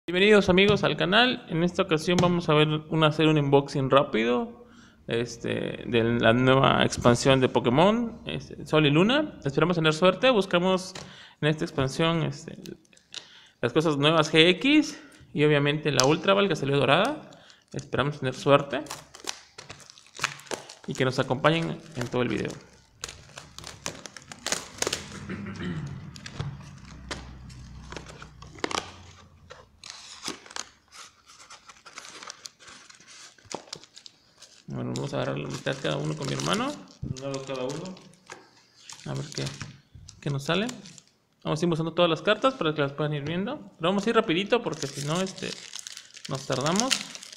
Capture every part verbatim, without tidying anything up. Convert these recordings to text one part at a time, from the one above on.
Bienvenidos amigos al canal. En esta ocasión vamos a ver una, hacer un unboxing rápido este, de la nueva expansión de Pokémon, este, Sol y Luna. Esperamos tener suerte. Buscamos en esta expansión este, las cosas nuevas G X y obviamente la Ultra Ball que salió dorada. Esperamos tener suerte y que nos acompañen en todo el video. Bueno, vamos a agarrar la mitad cada uno con mi hermano. Un lado cada uno. A ver qué, qué nos sale. Vamos a ir usando todas las cartas para que las puedan ir viendo. Pero vamos a ir rapidito porque si no este, nos tardamos.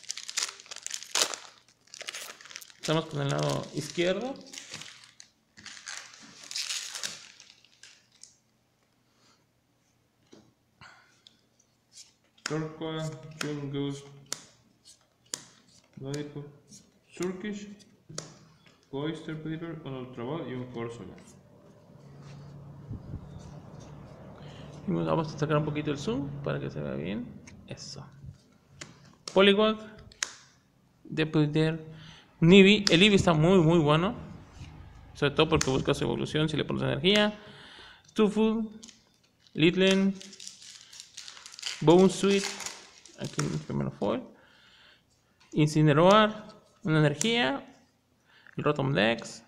Estamos con el lado izquierdo. Torqua, Chungus, Lollipop, Surkish, Oyster Glitter, un Ultra Ball y un Corsola. Y vamos a sacar un poquito el zoom para que se vea bien. Eso. Poliwag, Depulder, Nibi. El Eevee está muy muy bueno. Sobre todo porque busca su evolución si le pones energía. Stufu, Litlen, Bone Sweet, aquí en el primero foil. Incineroar, una energía. El Rotom Dex.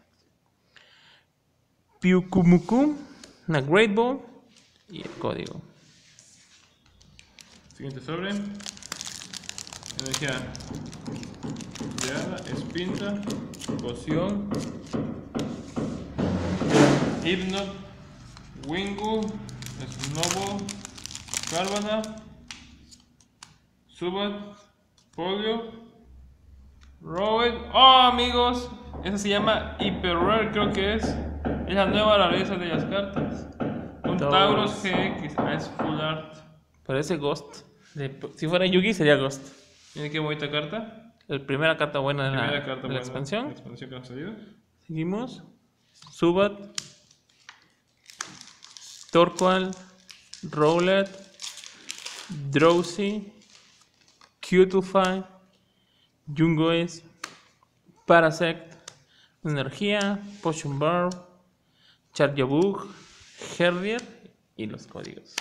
Pyukumukum, una Great Ball. Y el código. Siguiente sobre. Energía de hada, espinta, poción, Hypnot, Wingull, Snowball, Carvana, Zubat, Polio, Roed. ¡Oh, amigos! Esa se llama Hyper Rare, creo que es. Es la nueva rareza de las cartas. Un Tauros G X, ah, es full art. Parece Ghost. De, si fuera Yugi sería Ghost. Miren qué bonita carta. La primera carta buena de la, Primera carta de la buena, expansión. La expansión que nos salió. Seguimos. Zubat, Torqual, Rowlet, Drowsy, Cutefy, Jungoise, Parasect, Energía, Potion Bar, Charjabug, Herrier y los códigos.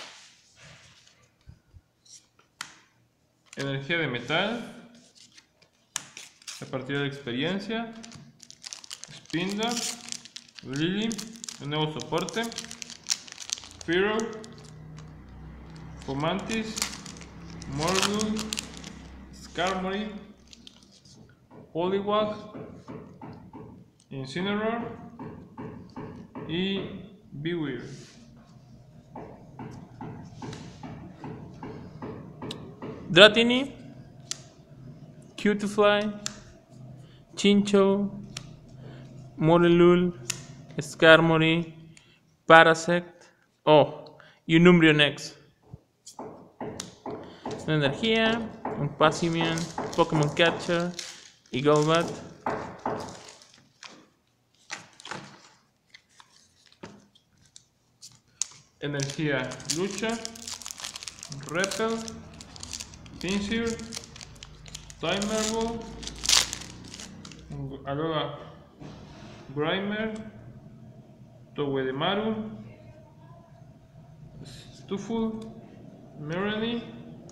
Energía de metal. A partir de la experiencia. Spinda. Lily. Un nuevo soporte. Firo. Fomantis. Morgul. Skarmory. Poliwag. Incineroar. Y Bewear. Dratini, Cutefly, Chinchou, Morelul, Skarmory, Parasect, oh, y un Umbreon X. Una energía, un Passimian, Pokémon Catcher y Golbat. Energía lucha. Repel. Pinsir, Timer, Alola, Grimer, Togedemaru, Stufful, Merrily,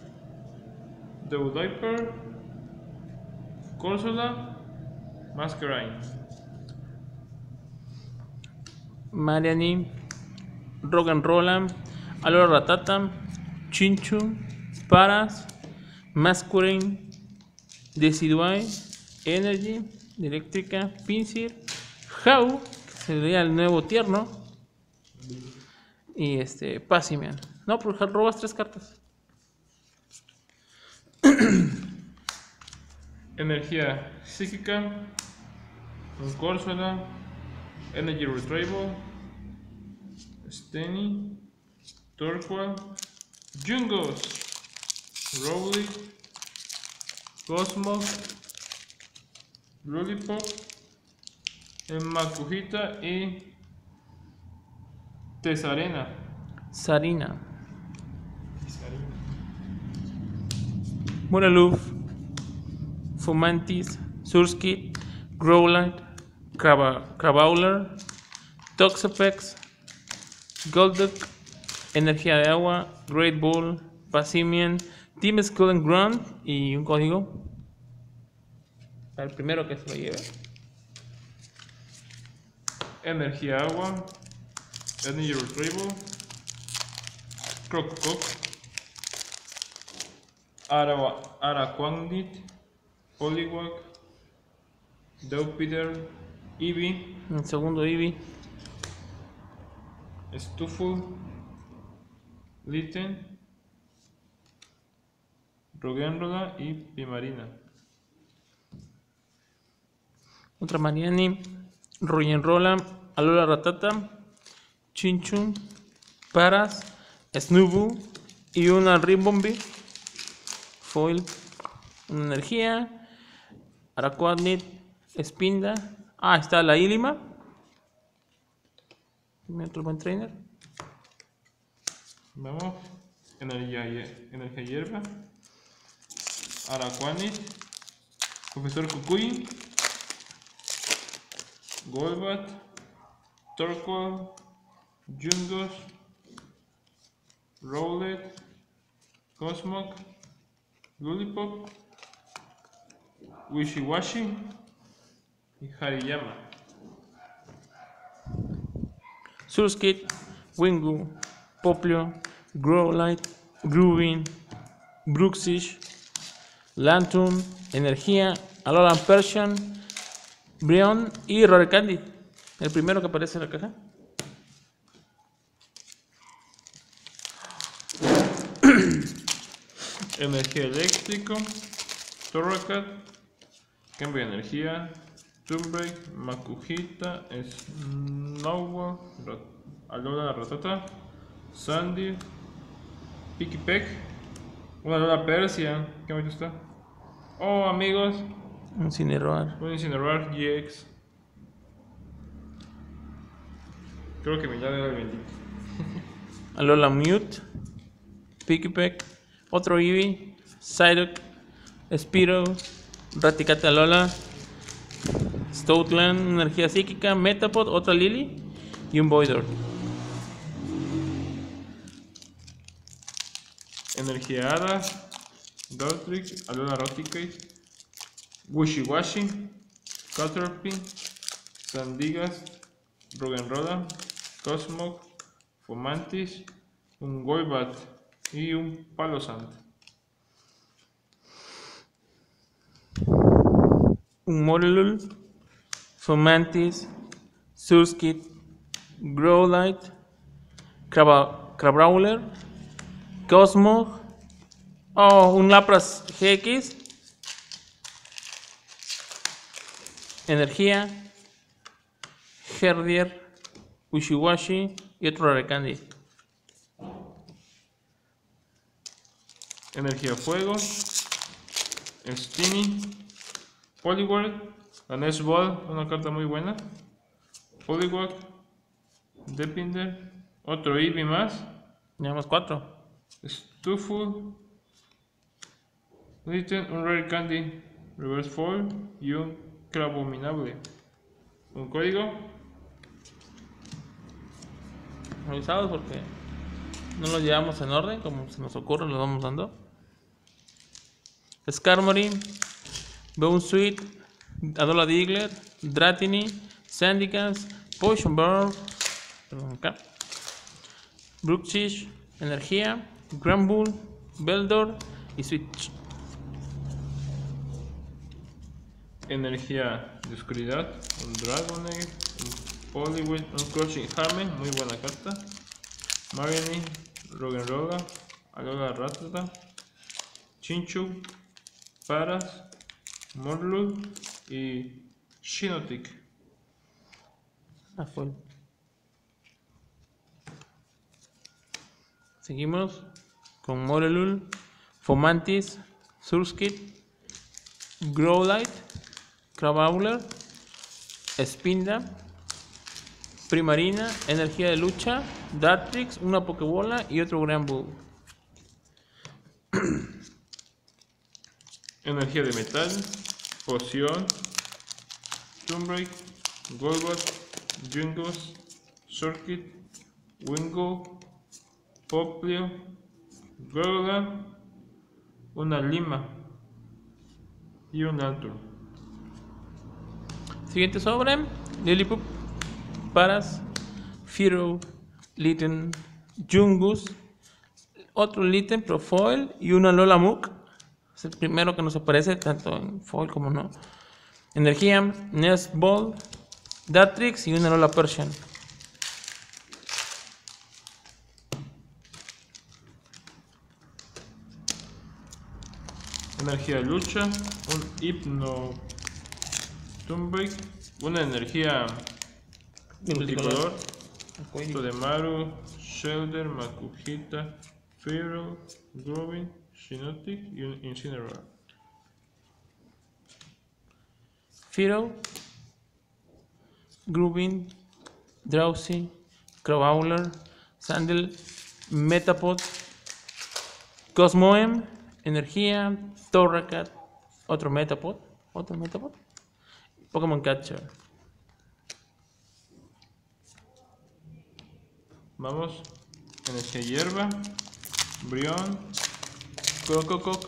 Dewdiper, Corsola, Masquerain. Mariani, Rogan Rolla, Alola Ratata, Chinchu, Paras, Masquerain, Decidueye, Energy, Eléctrica, Pinsir, How, que sería el nuevo tierno, y este Passimian. No, porque robas tres cartas. Energía psíquica, un Corsola, Energy Retrieval, Steny, Torqual, Jungos, Rowlet, Cosmos, Lollipop, Makujita y Tesarena. Sarina. Moreluf, Fomantis, Surskit, Growlite, Craba- Crabrawler, Toxapex, Golduck, Energía de Agua, Great Ball, Passimian, Team Skull and Grunt y un código para el primero que se lo lleve. Energía agua. Energy Retrieval. Crocock. Ara Araquanid. Poliwag. Dewpider. Eevee. El segundo Eevee. Stufful. Litten. Rogenroda y Primarina. Otra Mariani, Rogenrola, Alola Ratata, Chinchun, Paras, Snubbull y una Ribombee, Foil, una energía, Araquanid, Spinda. Ah, está la Ilima. Dime otro buen trainer. Vamos. Energía, hie- energía hierba. Araquanid. Profesor Kukui. Golbat. Torkoal. Jungos. Rowlet. Cosmog. Lollipop. Wishiwashi. Y Hariyama. Surskit, Wingu, Poplio, Growlite, Groovin, Bruxish, Lantern, Energía, Alolan Persian, Brion y Rare Candy. El primero que aparece en la caja. Energía eléctrico. Torracat. Cambio de energía. Toonbreak. Makuhita. Snowball. Rat- Alola Ratata. Sandy. Pikipek. Una Alola Persia. ¿Qué bonito está? Oh, amigos. Un Incineroar. Un Incineroar G X. Creo que mi llave era el bendito. Alola Mute, Pikipek, otro Eevee, Psyduck, Spearow, Raticate Alola, Stoutland, energía psíquica, Metapod, otra Lily y un Voidor. Energía Hada. Dartrix. Alola Roticate. Wishiwashi. Caterpie. Sandigas. Rogenroda. Cosmog. Fomantis. Un Golbat. Y un Palossand. Un Morelul, Fomantis, Surskit, Growlite, Craba- Crabrawler, Cosmog, oh, un Lapras G X, Energía, Herdier, Wishiwashi y otro Rare Candy. Energía Fuego. Steenee. Poliwag. La Nest Ball. Una carta muy buena. Poliwag. Depinder. Otro Eevee más. Llevamos cuatro. Stufful. Litten. Un Rare Candy. Reverse Fall. Y un Crabominable. Un código. Revisados porque no los llevamos en orden, como se nos ocurre, los vamos dando. Skarmory, Bounsweet, Alola Diglett, Dratini, Sandicast, Potion Bird, perdón, acá, Bruxish, Energía, Granbull, Beldor y Switch. Energía de oscuridad. Un Dragonite. Un Poliwhirl. Un Crushing Hammer. Muy buena carta. Mariani. Rogenrola. Alola Ratata. Chinchu. Paras. Morlul. Y Shinotic. Ah, fue. Seguimos con Morelul, Fomantis, Surskit, Growlite, Crabrawler, Spinda, Primarina, Energía de Lucha, Dartrix, una Pokébola y otro Granbull. Energía de metal, poción, Toonbreak, Golbat, Jungos, Circuit, Wingull, Poplio, Gorgola, una Lima y un Altur. Siguiente sobre, Lillipup, Paras, Fearow, Litten, Jungus, otro Litten, pero foil y una Lola Muk. Es el primero que nos aparece tanto en foil como no. Energía, Nest Ball, Dartrix y una Lola Persian. Energía de lucha, un Hypno Toonbreak, una energía multicolor, Todemaru, Shelder, Makuhita, Fearow, Grovin, Shiinotic y un Incineroar. Fearow, Groovin, Drowsy, Crowhowler, Sandel, Metapod, Cosmoem, Energía, Torracat, otro Metapod, otro Metapod, Pokémon Catcher. Vamos, energía hierba, Brion, Cocococ,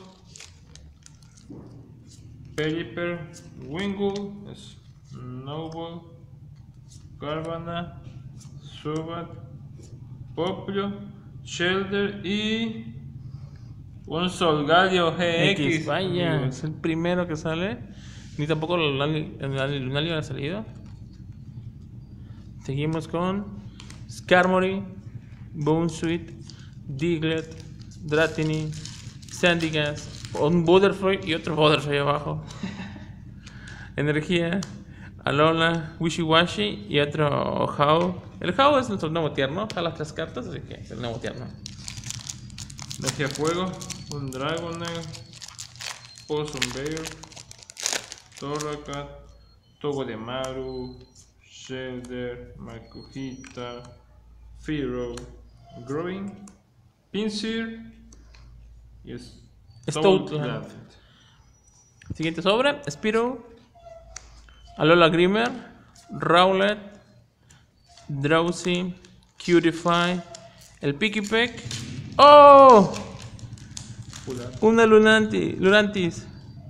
Pelipper, Wingull, Snowball, Carvana, Zubat, Poplio, Shelder y un Solgaleo G X. X, vaya, es el primero que sale. Ni tampoco el Lunalio ha salido. Seguimos con Skarmory, Bounsweet, Diglett, Dratini, Sandygast, un Butterfree y otro Butterfree abajo. Energía, Alola, Wishiwashi y otro How. El How es nuestro nuevo tierno, a las tres cartas, así que es el nuevo tierno. Energía fuego, un Dragonair, Poison Bear, Torracat, Togedemaru, Shelder, Makuhita, Fearow, Growing, Pinsir y Stoutland. Siguiente sobre, Spearow, Alola Grimer, Rowlet, Drowsy, Cutify, el Pikipek. ¡Oh! Fulat. Una Lunanti, Lurantis.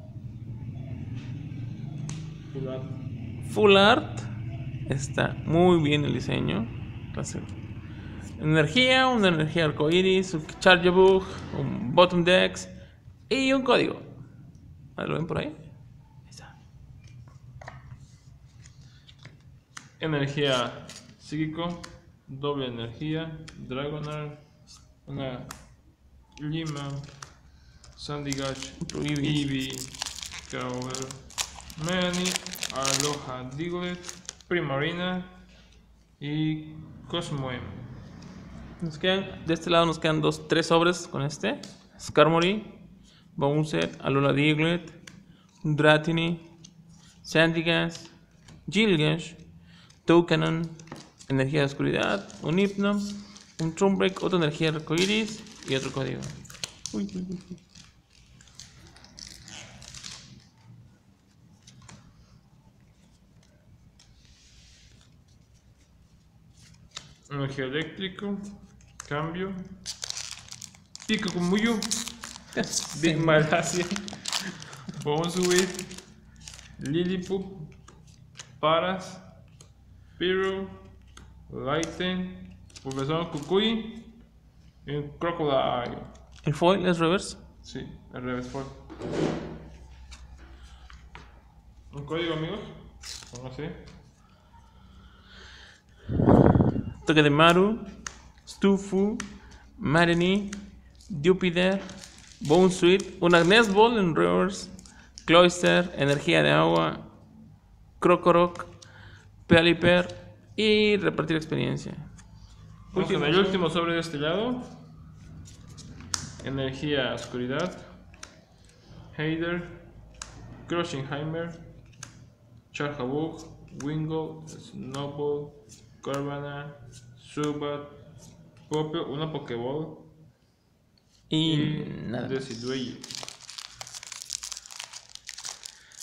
Fulat. Full Art. Está muy bien el diseño. Energía, una energía arcoiris, un Charjabug, un Bottom Dex y un código. ¿Lo ven por ahí? Ahí está. Energía psíquico, doble energía, Dragonair, una Lima, Sandygast, Eevee, Crowler, Melanie, Aloha Diglett, Primarina y Cosmoem. Nos quedan, de este lado nos quedan dos, tres sobres con este. Skarmory, Bouncet, Alola Diglett, Dratini, Sandygast, Gilgamesh, Toucanon, energía de oscuridad, un Hypno, un Toonbreak, otra energía arcoiris y otro código. Uy, uy, uy. Energía eléctrico, cambio, Pico con Muyo, Big Malasia, Bounsweet, Lillipup, Paras, Fearow, Litten, Profesor Kukui y un Crocodile. ¿El foil es reverse? Sí, el revés fue. Un código, amigos. ¿Cómo así? Togedemaru, Stufu, Marini, Jupiter, Bounsweet, una Nest Ball en reverse, Cloyster, energía de agua, Crocoroc, Pelipper y repartir experiencia. Vamos con el último sobre de este lado. Energía oscuridad, Heider, Croshingheimer, Charjabug, Wingull, Snowball, Carvana, Zubat, Popio, una Pokéball Y, y nada. Decidueye.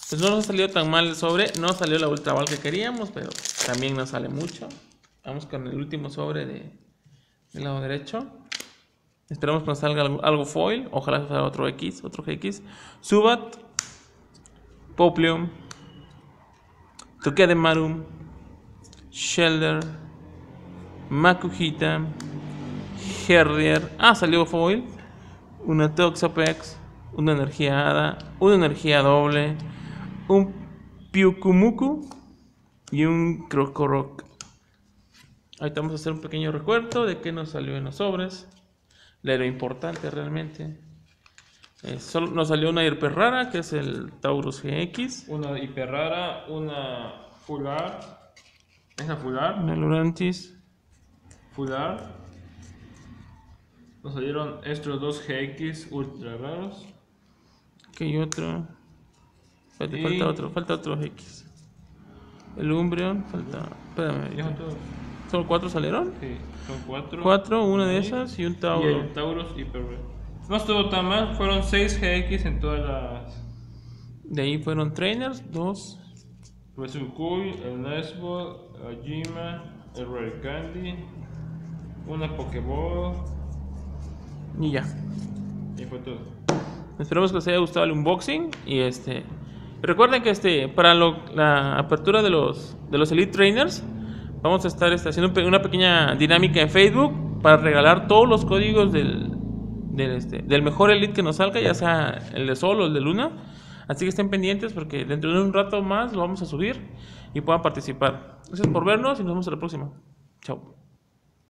Pues no nos ha salido tan mal el sobre. No salió la Ultra Ball que queríamos, pero también nos sale mucho. Vamos con el último sobre de, del lado derecho. Esperamos que nos salga algo, algo foil. Ojalá salga otro X, otro G X. Zubat, Popplio, Togedemaru, Shelder, Makuhita, Herrier. Ah, salió foil. Una Toxapex, una energía hada, una energía doble, un Pyukumuku y un Krokorok. Ahorita vamos a hacer un pequeño recuerdo de qué nos salió en los sobres. Lo importante realmente. Eh, solo nos salió una hiper rara, que es el Taurus G X. Una hiper rara, una full art. Esa full art. Una Lurantis. Full art. Nos salieron estos dos G X ultra raros. Que hay otro. Espérate, Y- falta otro, falta otro G X. El Umbreon, falta. Espérame. ¿Ya son todos? ¿Solo cuatro salieron? Sí, son cuatro. Cuatro, una de Y- esas y un Y Tauro. el Taurus hiper raro. No estuvo tan mal, fueron seis G X en todas las. De ahí fueron trainers, dos. Pues un Cool, el Nesball, el Jima, el Rare Candy, una Pokéball Y ya. y fue todo. Esperemos que les haya gustado el unboxing. Y este. Recuerden que este. Para lo- la apertura de los. De los Elite Trainers. Vamos a estar este, haciendo un pe- una pequeña dinámica en Facebook. Para regalar todos los códigos del. Del, este, del mejor Elite que nos salga. Ya sea el de Sol o el de Luna. Así que estén pendientes porque dentro de un rato más lo vamos a subir. Y puedan participar. Gracias por vernos y nos vemos en la próxima. Chao.